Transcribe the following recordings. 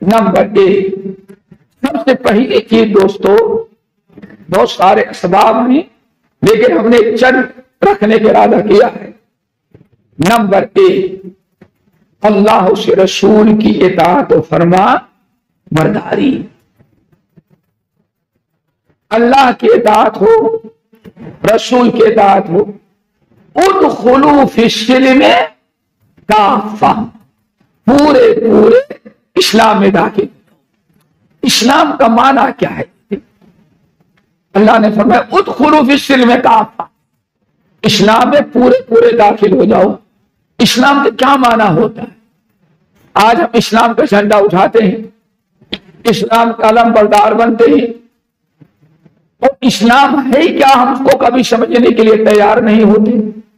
Number 1، سب سے پہلی چیز دوستو، بہت سارے اسباب ہیں لیکن ہم نے چند رکھنے کا ارادہ کیا ہے۔ نمبر 1، اللہ اس کے رسول کی اطاعت و فرما برداری۔ اللہ کی اطاعت ہو، رسول کی اطاعت ہو۔ ادخلوا فی السلم کافہ، پورے اسلام میں داخل۔ اسلام کا معنی کیا ہے؟ اللہ نے فرمایا ادخلوا فی السلم کافہ، اسلام میں پورے داخل ہو جاؤ۔ اسلام کا کیا معنی ہوتا ہے؟ آج ہم اسلام کا جھنڈا اٹھاتے ہیں، اسلام کا علم بردار بنتے ہیں، اور اسلام ہے کیا ہم اس کو کبھی سمجھنے کے لیے تیار نہیں ہوتے۔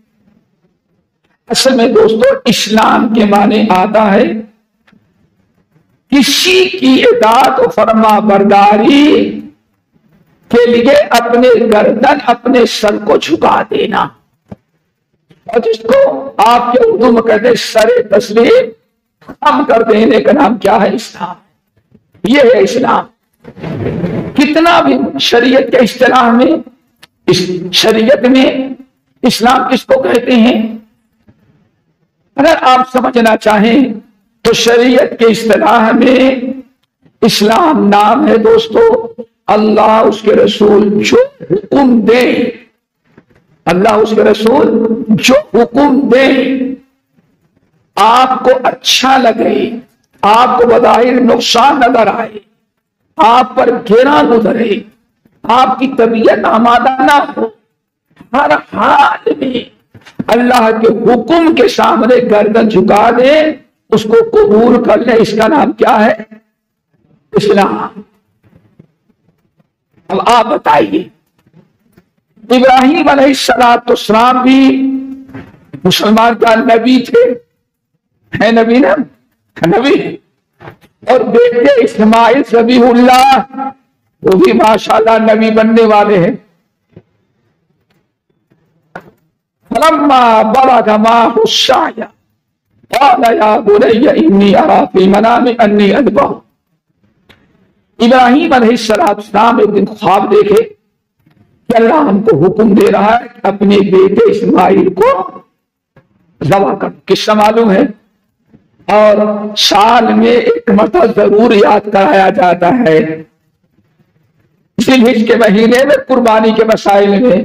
اصل میں دوستو اسلام کے معنی آتا ہے کسی کی اطاعت و فرما برداری کے لیے اپنے گردن، اپنے سر کو جھکا دینا، اور جس کو آپ کے اردو میں کہتے ہیں سر تسلیم خم کر دینے کا نام کیا ہے؟ اسلام۔ یہ ہے اسلام۔ کتنا بھی شریعت کے اصطلاح میں، شریعت میں اسلام کس کو کہتے ہیں؟ اگر آپ سمجھنا چاہیں تو شریعت کے اصطلاح میں اسلام نام ہے دوستو اللہ اس کے رسول جو حکم دے، اللہ اس کے رسول جو حکم دے، آپ کو اچھا لگے، آپ کو بظاہر نقصان نظر آئے، آپ پر گرا گزرے، آپ کی طبیعت آمادہ نہ ہو، ہر حال میں اللہ کے حکم کے سامنے گردن جھکا دے، اس کو قبول کر لے، اس کا نام کیا ہے؟ اسلام۔ اب آپ بتائیے، ابراہیم علیہ السلام بھی مسلمان کا نبی تھے، ہے نبی نا؟ نبی۔ اور بیٹے اسماعیل ذبیح اللہ وہ بھی ماشاءاللہ نبی بننے والے ہیں۔ فلما بلغ معه السعي قال يا بني إني أرى في المنام أني أذبحك۔ ابراہیم علیہ السلام ایک دن خواب دیکھے کہ اللہ ہم کو حکم دے رہا ہے کہ اپنے بیٹے اسماعیل کو ذبح کر۔ قصہ معلوم ہے، اور سال میں ایک مرتبہ ضرور یاد کرایا جاتا ہے، ذی الحجہ کے مہینے میں قربانی کے مسائل میں۔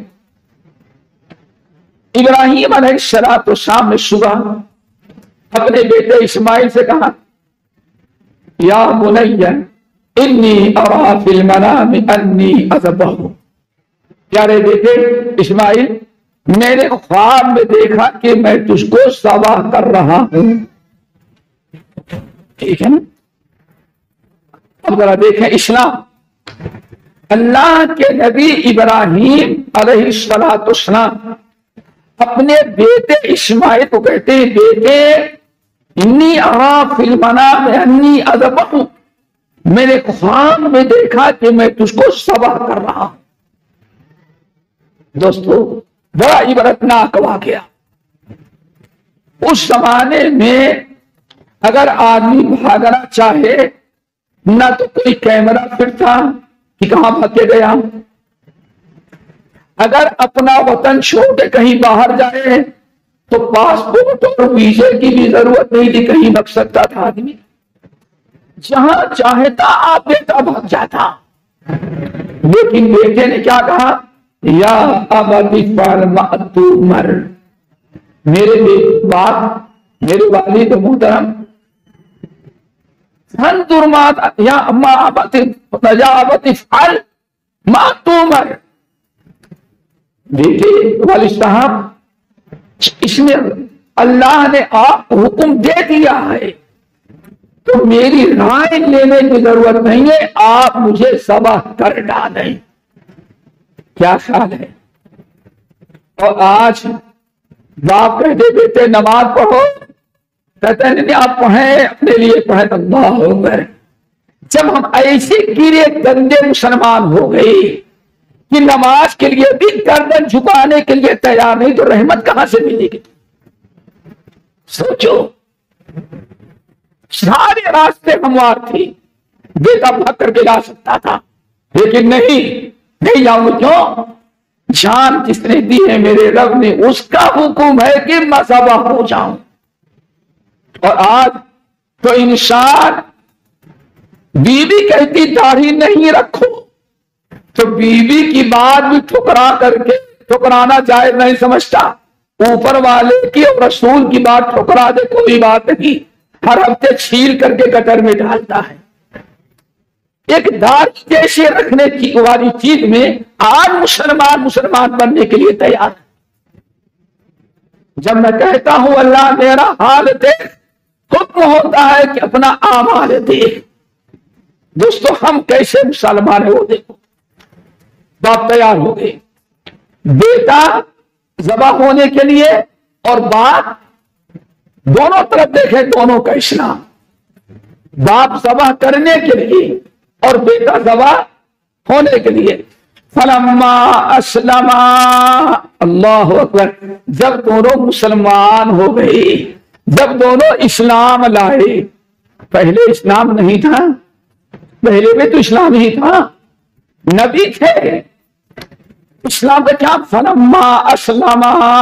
ابراہیم علیہ السلام نے صبح اپنے بیٹے اسماعیل سے کہا یا بنی انی ارا فی المنام انی اذبحک، پیارے بیٹے اسماعیل میں نے خواب میں دیکھا کہ میں تجھ کو ذبح کر رہا ہوں۔ ٹھیک ہے نا؟ اب ذرا دیکھیں اسلام، اللہ کے نبی ابراہیم علیہ السلام اپنے بیٹے اسماعیل کو کہتے ہیں بیٹے انی ارا فی المنام انی اذبحک، میں نے خواب میں دیکھا کہ میں تجھ کو ذبح کر رہا ہوں۔ دوستو بڑا عبرتناک واقعہ۔ اس زمانے میں اگر آدمی بھاگنا چاہے نہ تو کوئی کیمرہ پھر تھا کہ کہاں بھاگ کے گیا، اگر اپنا وطن چھوڑ کے کہیں باہر جائے تو پاسپورٹ اور ویزے کی بھی ضرورت نہیں تھی، کہیں بھگ سکتا تھا آدمی، جہاں چاہتا آپ بیٹا بھاگ جاتا۔ لیکن بیٹے نے کیا کہا؟ یا ابت افعل ما تؤمر، میرے باپ، میرے والد محترم، انظر ما یا ابت افعل ما تؤمر، بیٹے والد صاحب اس میں اللہ نے آپ کو حکم دے دیا ہے تو میری رائے لینے کی ضرورت نہیں ہے، آپ مجھے ذبح کر ڈالیں۔ کیا خیال ہے؟ اور آج باپ کہتے بیٹے نماز پڑھو، کہتے نہیں آپ پڑھیں، اپنے لیے پڑھیں۔ اللہ اکبر۔ جب ہم ایسے گرے گندے مسلمان ہو گئے کہ نماز کے لیے بھی گردن جھکانے کے لیے تیار نہیں، تو رحمت کہاں سے ملے گی؟ سوچو۔ سارے راستے ہموار تھے، بیٹا بھاگ کر کے جا سکتا تھا، لیکن نہیں جاؤں. کیوں؟ جان جس نے دی ہے میرے رب نے، اس کا حکم ہے کہ میں ذبح ہو جاؤں. اور آج تو انسان بیوی کہتی داڑھی نہیں رکھو تو بیوی کی بات بھی ٹھکرانا جائز نہیں سمجھتا. اوپر والے کی اور رسول کی بات ٹھکرا دے کوئی بات نہیں، ہر ہفتے چھیل کر کے گٹر میں ڈالتا ہے. ایک داڑھی جیسے رکھنے کی والی چیز میں آج مسلمان بننے کے لیے تیار ہے. جب میں کہتا ہوں اللہ میرا حال دیکھ، حکم ہوتا ہے کہ اپنا اعمال دیکھ. دوستو ہم کیسے مسلمان ہیں وہ دیکھو. باپ تیار ہو گئے، بیٹا ذبح ہونے کے لیے، اور باپ دونوں طرف دیکھے، دونوں کا اسلام. باپ ذبح کرنے کے لیے اور بیٹا ذبح ہونے کے لیے. فلما اسلم، اللہ اکبر، جب دونوں مسلمان ہو گئے، جب دونوں اسلام لائے. پہلے اسلام نہیں تھا، پہلے میں تو اسلام ہی تھا، نبی تھے. اسلام کا کیا؟ فلما اسلم،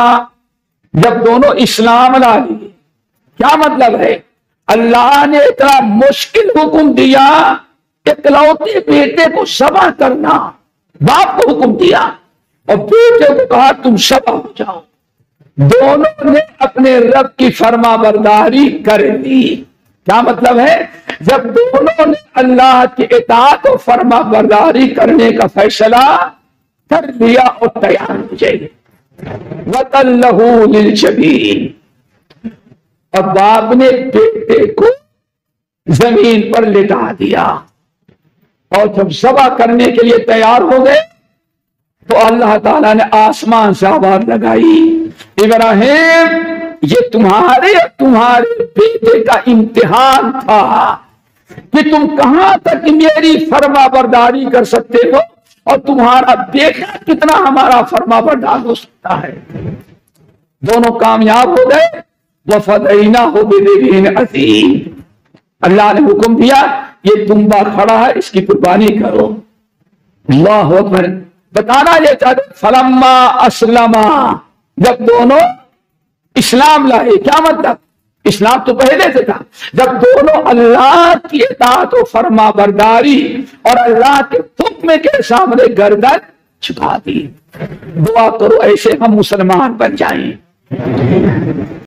جب دونوں اسلام لائے. کیا مطلب ہے؟ اللہ نے اتنا مشکل حکم دیا، اکلوتے بیٹے کو ذبح کرنا، باپ کو حکم دیا اور بیٹے کو کہا تم ذبح ہو جاؤ. دونوں نے اپنے رب کی فرما برداری کر لی. کیا مطلب ہے؟ جب دونوں نے اللہ کی اطاعت و فرما برداری کرنے کا فیصلہ کر لیا اور تیار ہو جائے. وَتَلَّهُ لِلْجَبِينِ، اور باپ نے بیٹے کو زمین پر لٹا دیا. اور جب ذبح کرنے کے لیے تیار ہو گئے تو اللہ تعالیٰ نے آسمان سے آواز لگائی، ابراہیم یہ تمہارے اور تمہارے بیٹے کا امتحان تھا کہ تم کہاں تک میری فرما برداری کر سکتے ہو اور تمہارا بیٹا کتنا ہمارا فرما بردار ہو سکتا ہے. دونوں کامیاب ہو گئے. وَفَدَيْنَاهُ بِذِبْحٍ عَظِيمٍ، اللہ نے حکم دیا یہ دمبا کھڑا ہے، اس کی قربانی کرو. اللہ اکبر. بتانا یہ چاہتے فلما اسلما، جب دونوں اسلام لائے. کیا مطلب؟ اسلام تو پہلے سے تھا. جب دونوں اللہ کی اطاعت و فرما برداری اور اللہ کے حکم کے سامنے گردن چھپا دی. دعا کرو ایسے ہم مسلمان بن جائیں.